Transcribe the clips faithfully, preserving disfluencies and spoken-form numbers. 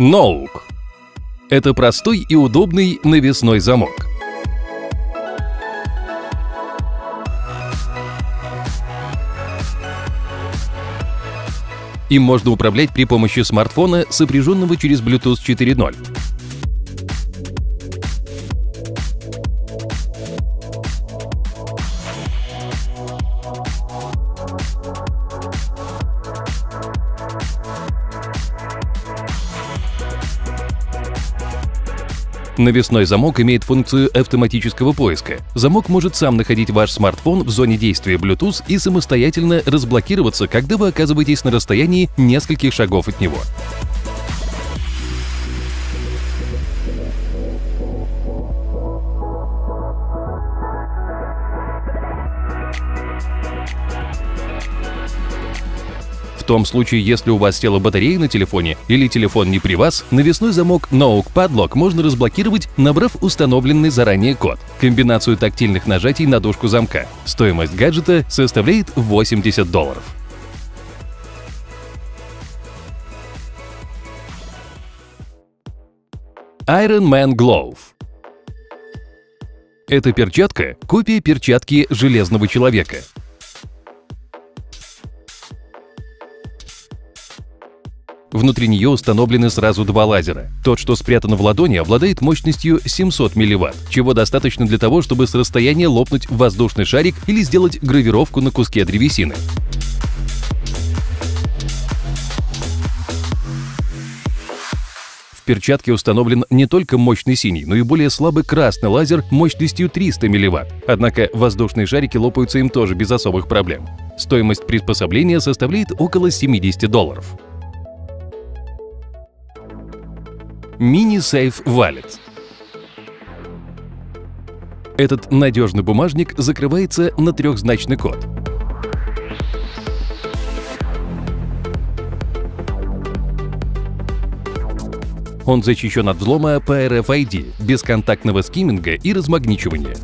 Ноук. Это простой и удобный навесной замок. Им можно управлять при помощи смартфона, сопряженного через Bluetooth четыре ноль. Навесной замок имеет функцию автоматического поиска. Замок может сам находить ваш смартфон в зоне действия Bluetooth и самостоятельно разблокироваться, когда вы оказываетесь на расстоянии нескольких шагов от него. В том случае, если у вас села батарея на телефоне или телефон не при вас, навесной замок Ноук Padlock можно разблокировать, набрав установленный заранее код. Комбинацию тактильных нажатий на дужку замка. Стоимость гаджета составляет восемьдесят долларов. Iron Man Glove. Эта перчатка – копия перчатки Железного человека. Внутри нее установлены сразу два лазера. Тот, что спрятан в ладони, обладает мощностью семьсот милливатт, чего достаточно для того, чтобы с расстояния лопнуть воздушный шарик или сделать гравировку на куске древесины. В перчатке установлен не только мощный синий, но и более слабый красный лазер мощностью триста милливатт. Однако воздушные шарики лопаются им тоже без особых проблем. Стоимость приспособления составляет около семидесяти долларов. Mini-Safe Wallet. Этот надежный бумажник закрывается на трехзначный код. Он защищен от взлома по эр эф ай ди, бесконтактного скимминга и размагничивания.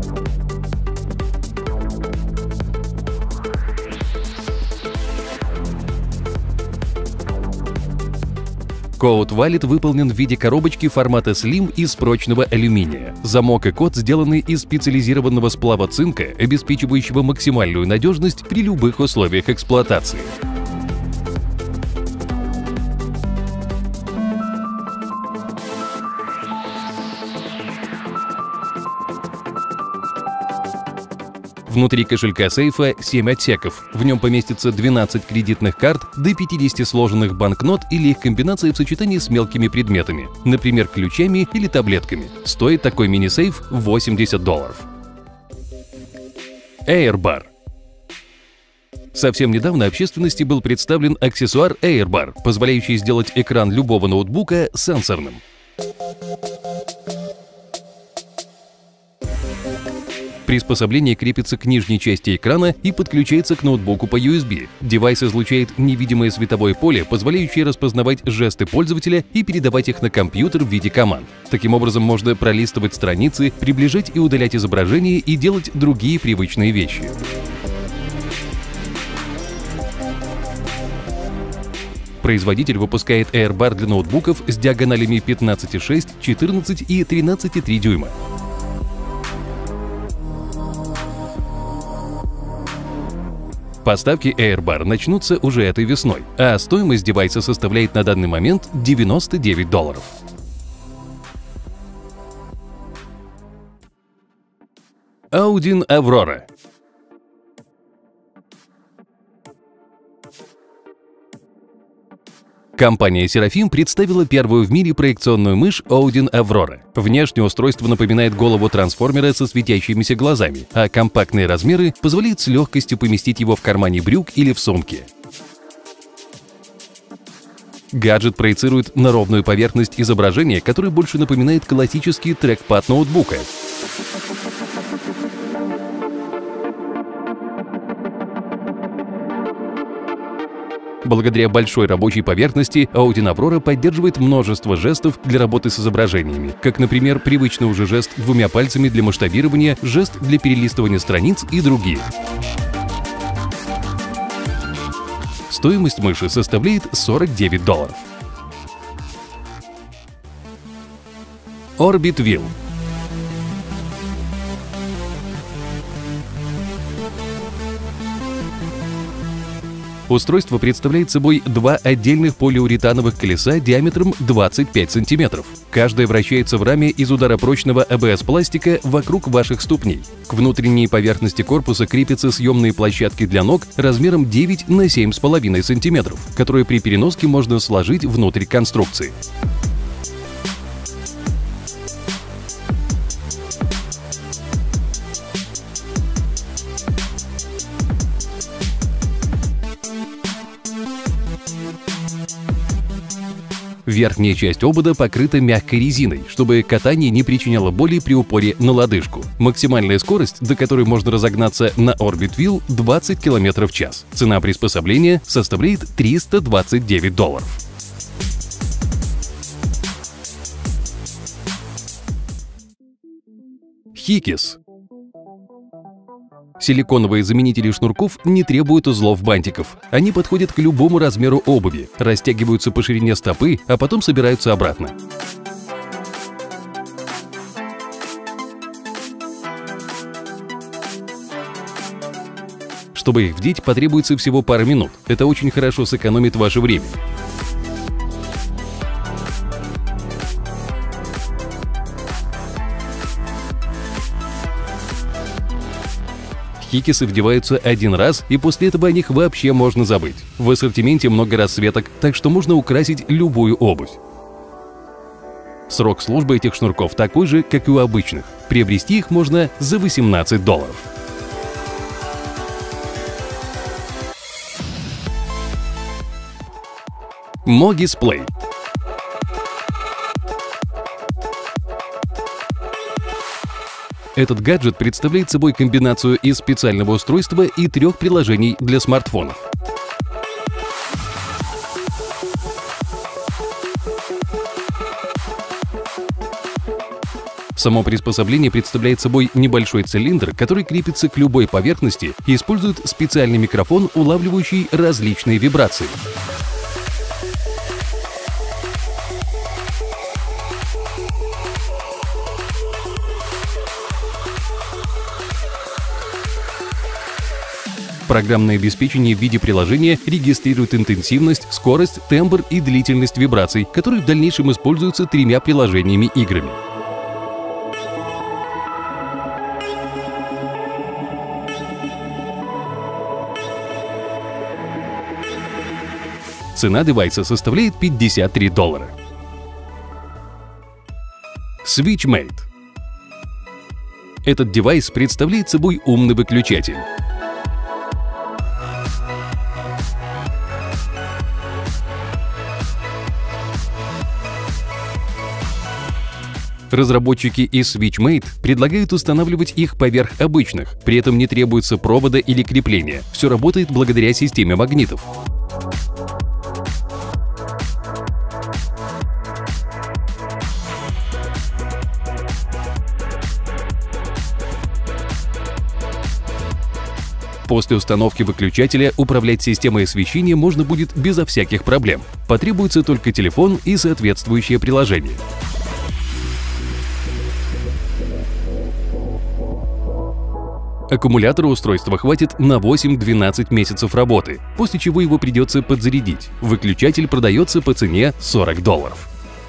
Code Wallet выполнен в виде коробочки формата Slim из прочного алюминия. Замок и код сделаны из специализированного сплава цинка, обеспечивающего максимальную надежность при любых условиях эксплуатации. Внутри кошелька сейфа семь отсеков. В нем поместится двенадцать кредитных карт, до пятидесяти сложенных банкнот или их комбинации в сочетании с мелкими предметами, например, ключами или таблетками. Стоит такой мини-сейф восемьдесят долларов. AirBar. Совсем недавно общественности был представлен аксессуар AirBar, позволяющий сделать экран любого ноутбука сенсорным. Приспособление крепится к нижней части экрана и подключается к ноутбуку по ю эс би. Девайс излучает невидимое световое поле, позволяющее распознавать жесты пользователя и передавать их на компьютер в виде команд. Таким образом, можно пролистывать страницы, приближать и удалять изображения и делать другие привычные вещи. Производитель выпускает AirBar для ноутбуков с диагоналями пятнадцать и шесть, четырнадцать и тринадцать и три дюйма. Поставки AirBar начнутся уже этой весной, а стоимость девайса составляет на данный момент девяносто девять долларов. Audin Aurora. Компания Seraphim представила первую в мире проекционную мышь Audin Aurora. Внешне устройство напоминает голову трансформера со светящимися глазами, а компактные размеры позволяют с легкостью поместить его в кармане брюк или в сумке. Гаджет проецирует на ровную поверхность изображение, которое больше напоминает классический трекпад ноутбука. Благодаря большой рабочей поверхности Audin Aurora поддерживает множество жестов для работы с изображениями, как, например, привычный уже жест двумя пальцами для масштабирования, жест для перелистывания страниц и другие. Стоимость мыши составляет сорок девять долларов. Orbit Wheel. Устройство представляет собой два отдельных полиуретановых колеса диаметром двадцать пять сантиметров. Каждое вращается в раме из ударопрочного эй би эс-пластика вокруг ваших ступней. К внутренней поверхности корпуса крепятся съемные площадки для ног размером девять на семь с половиной сантиметров, которые при переноске можно сложить внутрь конструкции. Верхняя часть обода покрыта мягкой резиной, чтобы катание не причиняло боли при упоре на лодыжку. Максимальная скорость, до которой можно разогнаться на Orbit Wheel, двадцать километров в час. Цена приспособления составляет триста двадцать девять долларов. Hikis. Силиконовые заменители шнурков не требуют узлов-бантиков. Они подходят к любому размеру обуви, растягиваются по ширине стопы, а потом собираются обратно. Чтобы их вдеть, потребуется всего пара минут. Это очень хорошо сэкономит ваше время. Хикисы вдеваются один раз, и после этого о них вообще можно забыть. В ассортименте много расцветок, так что можно украсить любую обувь. Срок службы этих шнурков такой же, как и у обычных. Приобрести их можно за восемнадцать долларов. Mogis-Play. Этот гаджет представляет собой комбинацию из специального устройства и трех приложений для смартфонов. Само приспособление представляет собой небольшой цилиндр, который крепится к любой поверхности и использует специальный микрофон, улавливающий различные вибрации. Программное обеспечение в виде приложения регистрирует интенсивность, скорость, тембр и длительность вибраций, которые в дальнейшем используются тремя приложениями-играми. Цена девайса составляет пятьдесят три доллара. SwitchMate. Этот девайс представляет собой умный выключатель. Разработчики из SwitchMate предлагают устанавливать их поверх обычных, при этом не требуется провода или крепления. Все работает благодаря системе магнитов. После установки выключателя управлять системой освещения можно будет безо всяких проблем. Потребуется только телефон и соответствующее приложение. Аккумулятора устройства хватит на восемь-двенадцать месяцев работы, после чего его придется подзарядить. Выключатель продается по цене сорок долларов.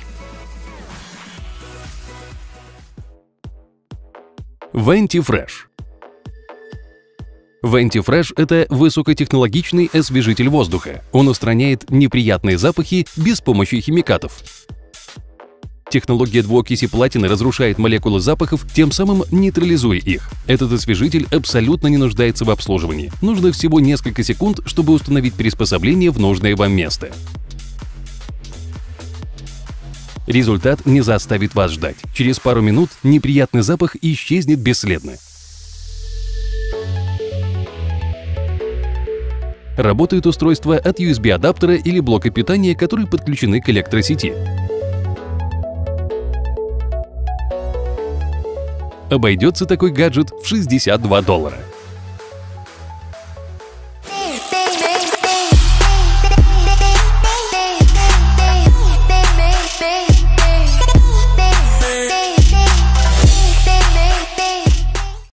VentiFresh. VentiFresh – это высокотехнологичный освежитель воздуха. Он устраняет неприятные запахи без помощи химикатов. Технология двуокиси платины разрушает молекулы запахов, тем самым нейтрализуя их. Этот освежитель абсолютно не нуждается в обслуживании. Нужно всего несколько секунд, чтобы установить приспособление в нужное вам место. Результат не заставит вас ждать. Через пару минут неприятный запах исчезнет бесследно. Работает устройство от ю эс би-адаптера или блока питания, которые подключены к электросети. Обойдется такой гаджет в шестьдесят два доллара.